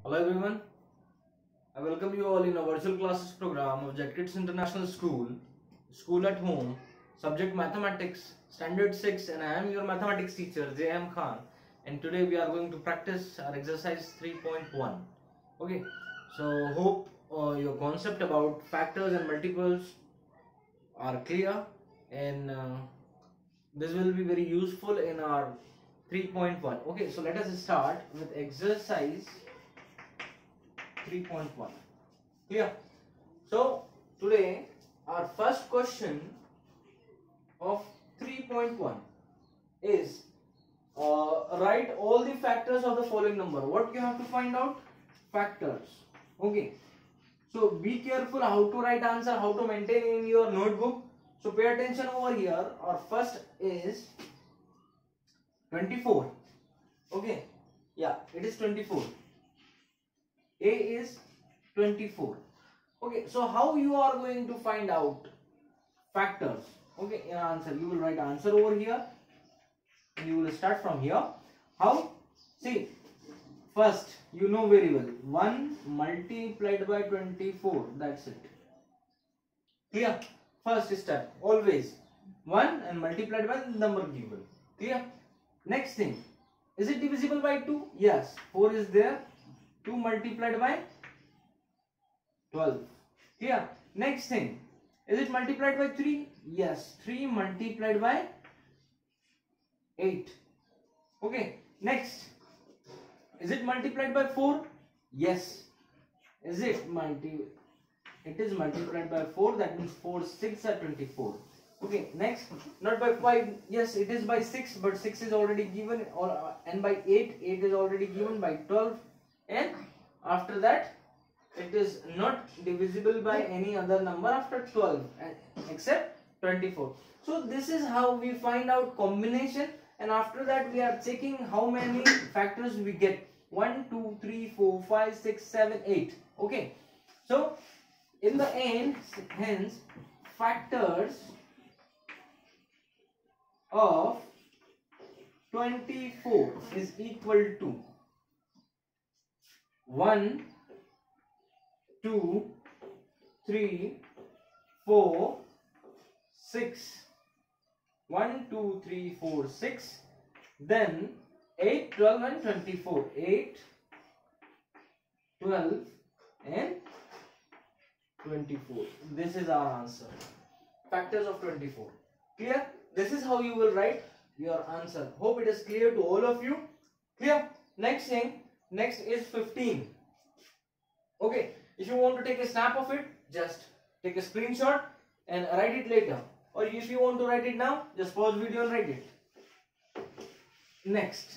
Hello everyone, I welcome you all in a virtual classes program of Jet Kids International School, School at Home, subject Mathematics, Standard 6, and I am your mathematics teacher J.M. Khan, and today we are going to practice our exercise 3.1. Okay, so hope your concept about factors and multiples are clear, and this will be very useful in our 3.1. Okay, so let us start with exercise 3.1. Clear? So today our first question of 3.1 is write all the factors of the following number. What you have to find out? Factors. Okay. So be careful how to write answer, how to maintain in your notebook. So pay attention over here. Our first is 24. Okay. Yeah, it is 24. A is 24. Okay, so how you are going to find out factors? Okay, in answer, you will write answer over here. You will start from here. How? See, first, you know very well. 1 multiplied by 24. That's it. Clear? First step. Always 1 and multiplied by the number given. Clear? Next thing. Is it divisible by 2? Yes. 4 is there. 2 multiplied by 12. Clear? Next thing. Is it multiplied by 3? Yes. 3 multiplied by 8. Okay. Next. Is it multiplied by 4? Yes. Is it It is multiplied by 4. That means 4 6 are 24. Okay. Next. Not by 5. Yes, it is by 6. But 6 is already given. And by 8. 8 is already given. By 12. And after that it is not divisible by any other number after 12 except 24. So this is how we find out combination, and after that we are checking how many factors we get. 1 2 3 4 5 6 7 8. Okay, so in the end, hence factors of 24 is equal to 1 2 3 4 6. 1 2 3 4 6. Then 8 12 and 24. 8 12 and 24. This is our answer. Factors of 24. Clear? This is how you will write your answer. Hope it is clear to all of you. Clear? Next thing. Next is 15. Okay, if you want to take a snap of it, just take a screenshot and write it later. Or if you want to write it now, just pause video and write it. Next.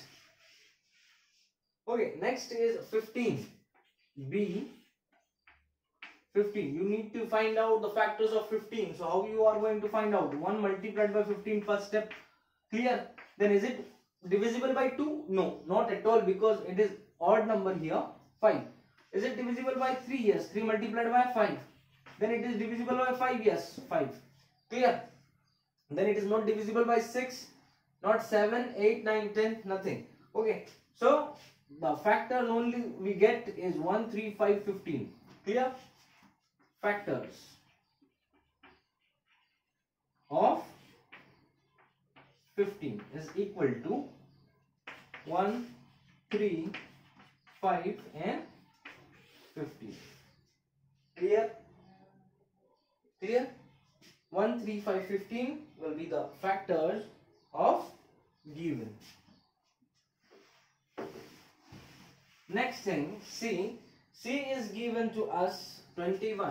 Okay, next is 15. B. 15. You need to find out the factors of 15. So how you are going to find out? 1 multiplied by 15 first step. Clear? Then is it divisible by 2? No, not at all, because it is odd number here. 5. Is it divisible by 3? Yes. 3 multiplied by 5. Then it is divisible by 5. Yes. 5. Clear? Then it is not divisible by 6. Not 7, 8, 9, 10. Nothing. Okay. So the factors only we get is 1, 3, 5, 15. Clear? Factors of 15 is equal to 1, 3, 5 and 15. Clear? Clear? 1, 3, 5, 15 will be the factors of given. Next thing, C. C is given to us 21.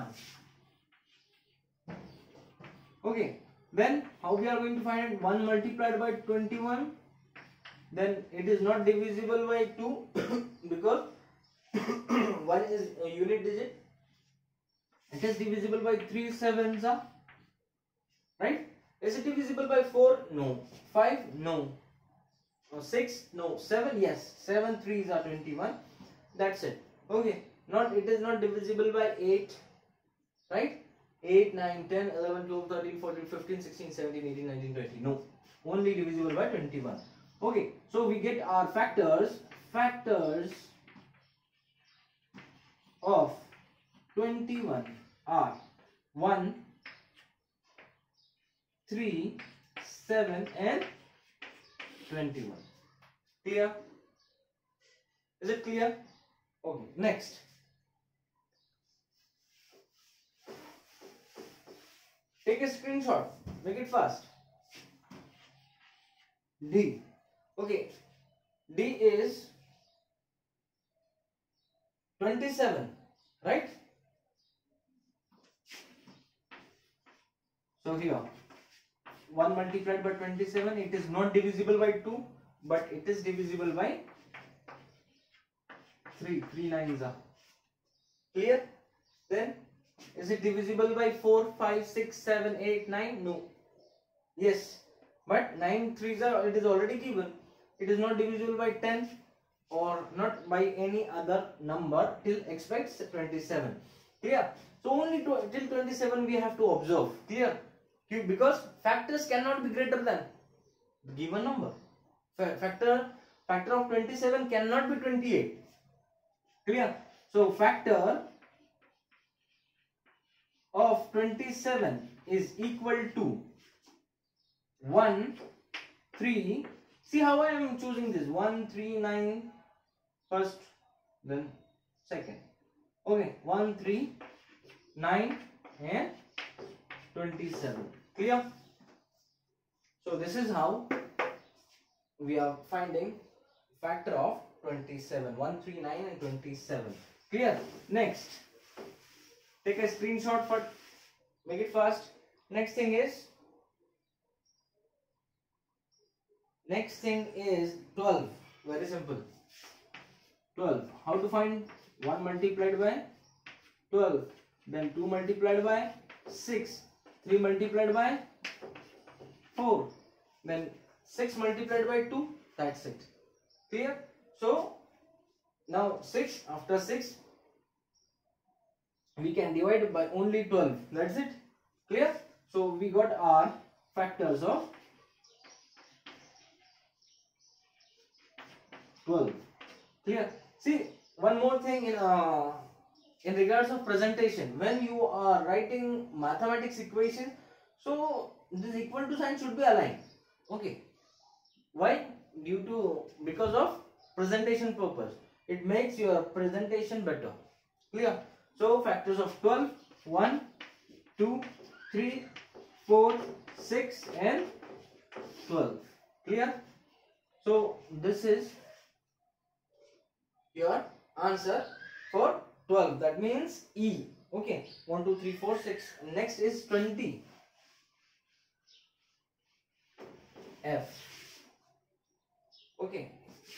Okay, then how we are going to find it? 1 multiplied by 21. Then it is not divisible by 2 because 1 is a unit digit. It is divisible by 3 sevens, right? Is it divisible by 4? No. 5? No. 6? No. 7? Yes. 7 3s are 21. That's it. Okay. It is not divisible by 8, right? 8, 9, 10, 11, 12, 13, 14, 15, 16, 17, 18, 19, 20. No. Only divisible by 21. Okay. So we get our factors 21 are 1, 3, 7 and 21. Clear? Is it clear? Okay, next. Take a screenshot. Make it fast. D. Okay. D is 27, right? So here 1 multiplied by 27, it is not divisible by 2, but it is divisible by 3. 3 nines are clear. Then is it divisible by 4, 5, 6, 7, 8, 9? No. Yes, but 9 threes are, it is already given. It is not divisible by 10 or not by any other number till expects 27. Clear? So only till 27 we have to observe. Clear? Because factors cannot be greater than given number. Factor of 27 cannot be 28. Clear? So factor of 27 is equal to 1, 3. See how I am choosing this? 1, 3, 9 first, then second. Okay, 1, 3, 9 and 27. Clear? So this is how we are finding factor of 27. 1, 3, 9 and 27. Clear? Next, take a screenshot for, make it fast. Next thing is 12. Very simple. 12. How to find 1 multiplied by 12? Then 2 multiplied by 6. 3 multiplied by 4. Then 6 multiplied by 2. That's it. Clear? So now 6, after 6 we can divide by only 12. That's it. Clear? So we got our factors of 12. Clear? See, one more thing in regards of presentation. When you are writing mathematics equation, so this equal to sign should be aligned. Okay. Why? Because of presentation purpose. It makes your presentation better. Clear? So factors of 12, 1, 2, 3, 4, 6 and 12. Clear? So this is your answer for 12. That means E. Okay. 1, 2, 3, 4, 6. Next is 20. F. Okay.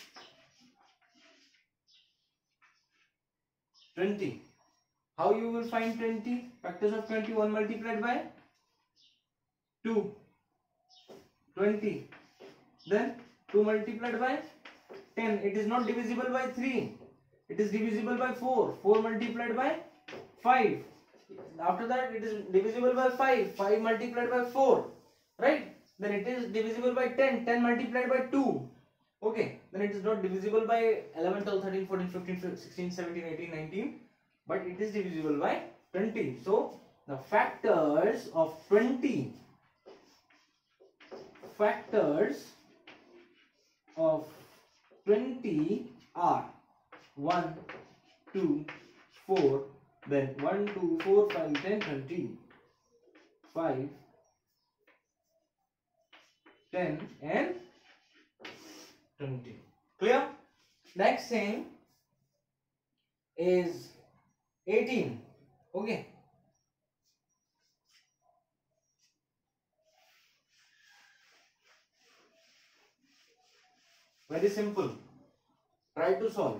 20. How you will find 20? Factors of 21 multiplied by 2. 20. Then 2 multiplied by 10. It is not divisible by 3. It is divisible by 4. 4 multiplied by 5. After that it is divisible by 5. 5 multiplied by 4. Right? Then it is divisible by 10. 10 multiplied by 2. Okay. Then it is not divisible by 11, 12, 13, 14, 15, 16, 17, 18, 19. But it is divisible by 20. So the factors of 20. Factors of 20 are 1, 2, 4, then 1, 2, 4, 5, 10, 20, 5, 10 and 20. Clear? Next thing is 18. Okay. Very simple. Try to solve.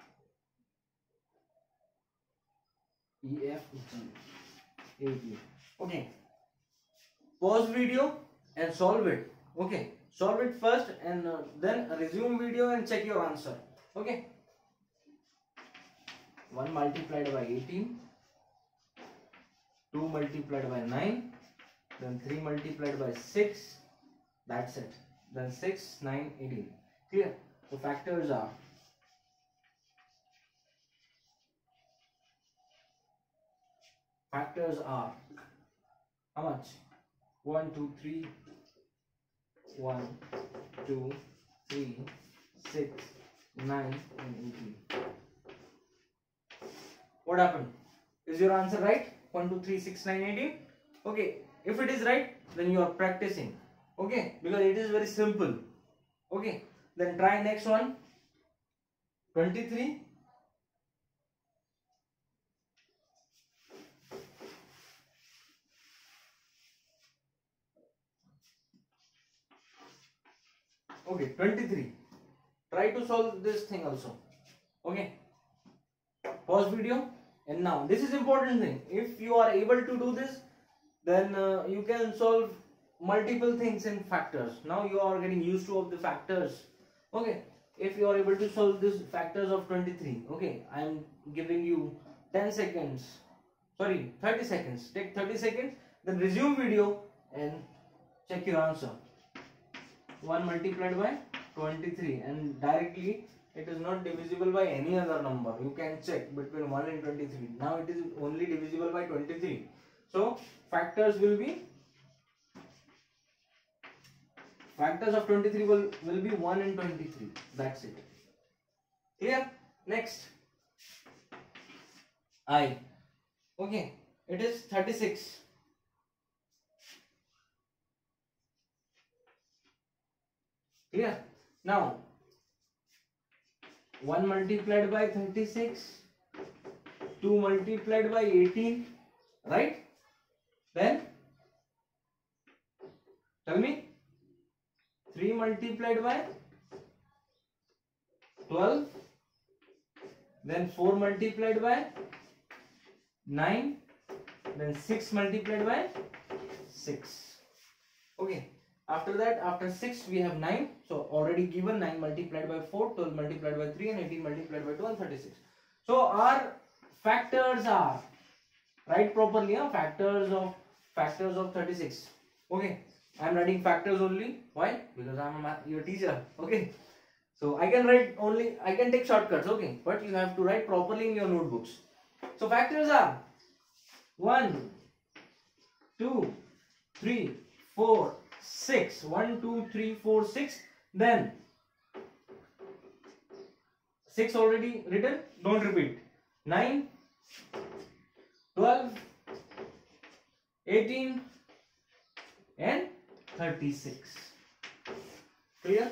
E, F, G, 18. Okay. Pause video and solve it. Okay. Solve it first and then resume video and check your answer. Okay. 1 multiplied by 18. 2 multiplied by 9. Then 3 multiplied by 6. That's it. Then 6, 9, 18. Clear? The factors are factors are how much? 1, 2, 3, 1, 2, 3, 6, 9 and 18. What happened? Is your answer right? 1, 2, 3, 6, 9, 18? Okay, if it is right, then you are practicing. Okay, because it is very simple. Okay, then try next one. 23. Okay, 23. Try to solve this thing also. Okay, pause video. And now this is important thing. If you are able to do this, then you can solve multiple things in factors. Now you are getting used to of the factors. Okay, if you are able to solve these factors of 23, okay, I am giving you 10 seconds, sorry, 30 seconds. Take 30 seconds, then resume video and check your answer. 1 multiplied by 23, and directly it is not divisible by any other number. You can check between 1 and 23. Now it is only divisible by 23. So factors will be, factors of 23 will be 1 and 23. That's it. Clear? Next. I. Okay. It is 36. Clear? Now 1 multiplied by 36, 2 multiplied by 18, right? Then tell me, 3 multiplied by 12, then 4 multiplied by 9, then 6 multiplied by 6. Okay, after that, after 6 we have 9. So already given 9 multiplied by 4, 12 multiplied by 3 and 18 multiplied by 2 and 36. So our factors are, write properly, factors of 36. Okay, I am writing factors only. Why? Because I am your teacher. Okay, so I can write only, I can take shortcuts. Okay, but you have to write properly in your notebooks. So factors are 1, 2, 3, 4, 6. 1, 2, 3, 4, 6. Then 6 already written. Don't repeat. 9, 12, 18 and 36. Clear?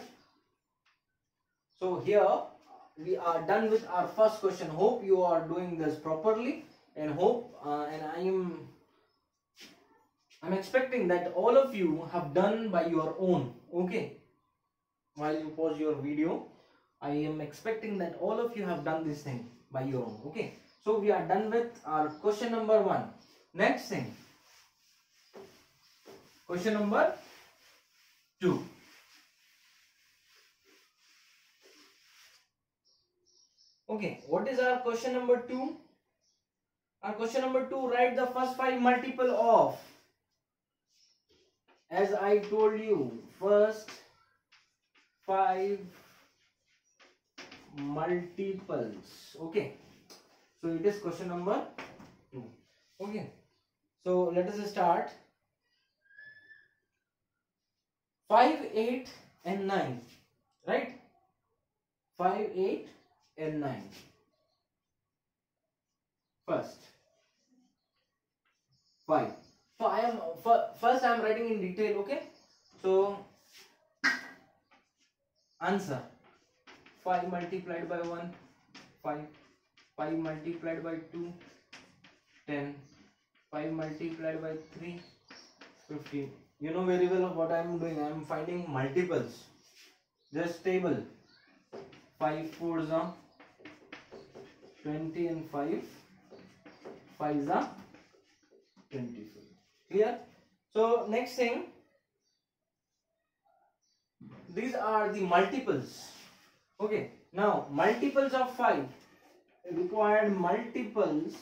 So here we are done with our first question. Hope you are doing this properly, and hope and I'm expecting that all of you have done by your own. Okay, while you pause your video, I am expecting that all of you have done this thing by your own. Okay, so we are done with our question number 1. Next thing, question number 2. Okay, what is our question number 2? Our question number 2, write the first 5 multiple of, as I told you, first 5 multiples. Okay, so it is question number 2. Okay, so let us start. 5, 8 and 9, right? 5, 8 and 9. First 5. So first I am writing in detail. Okay, so answer: 5 multiplied by 1, 5. 5 multiplied by 2, 10. 5 multiplied by 3, 15. You know very well what I am doing. I am finding multiples. Just table. 5 4s are 20 and 5 5s are 25. Clear? So next thing, these are the multiples. Okay, now multiples of 5, required multiples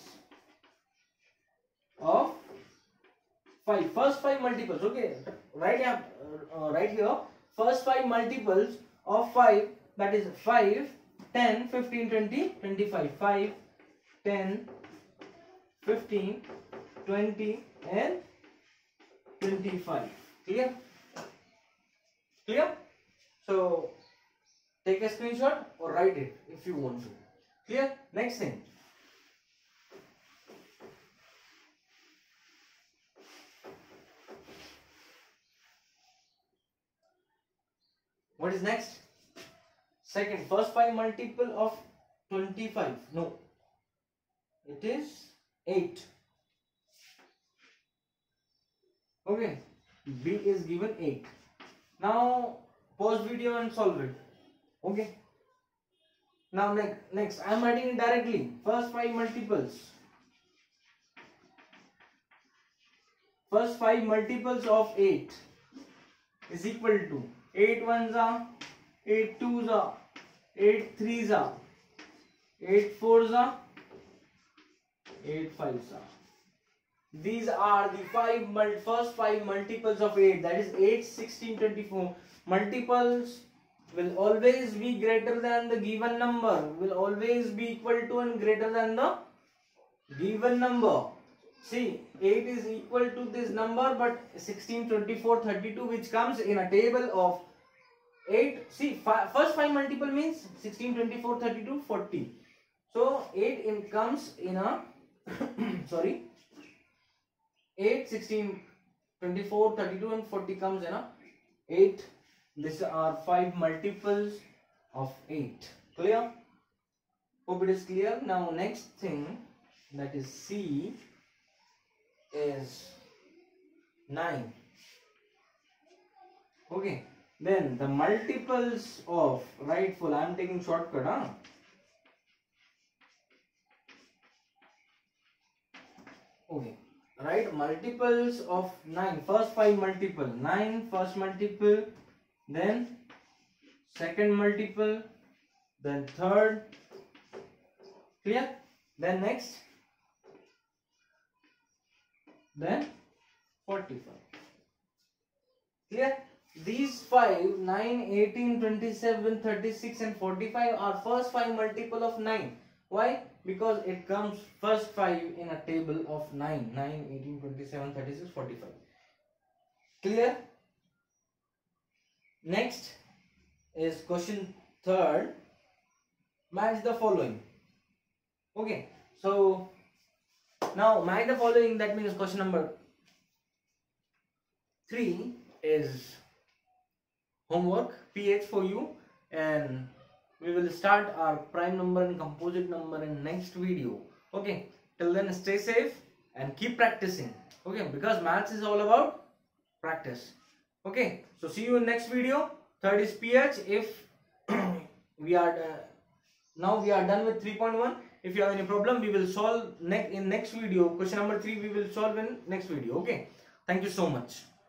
of 5. First 5 multiples. Okay, right here first 5 multiples of 5, that is 5, 10, 15, 20, 25. 5, 10, 15, 20 and 25. Clear? Clear? So take a screenshot or write it if you want to. Clear? Next thing. What is next? Second, first 5 multiple of 25. No, it is 8. Okay, B is given 8. Now pause video and solve it. Okay. Now next I am writing it directly. First 5 multiples. First 5 multiples of 8 is equal to 8 ones are 8 twos are 8 threes are 8 fours are 8 fives are. These are the first 5 multiples of 8, that is 8, 16, 24. Multiples will always be greater than the given number, will always be equal to and greater than the given number. See, 8 is equal to this number, but 16, 24, 32, which comes in a table of 8. See, first 5 multiple means 16, 24, 32, 40. So 8 comes in a sorry, 8, 16, 24, 32 and 40 comes in a 8. These are 5 multiples of 8. Clear? Hope it is clear. Now next thing, that is C, is 9. Okay. Then the multiples of, rightful, I am taking shortcut. Okay. Right, multiples of 9. First 5 multiple. 9 first multiple, then second multiple, then third. Clear? Then next, then 45. Clear? These 5, 9, 18, 27, 36 and 45 are first 5 multiple of 9. Why? Because it comes first 5 in a table of 9. 9, 18, 27, 36, 45. Clear? Next is question third. Match the following. Okay. So now match the following, that means question number 3 is homework, PH for you, and we will start our prime number and composite number in next video. Okay, till then stay safe and keep practicing. Okay, because maths is all about practice. Okay, so see you in next video. Third is PH. If we are now we are done with 3.1. If you have any problem, we will solve in next video. Question number 3 we will solve in next video. Okay, thank you so much.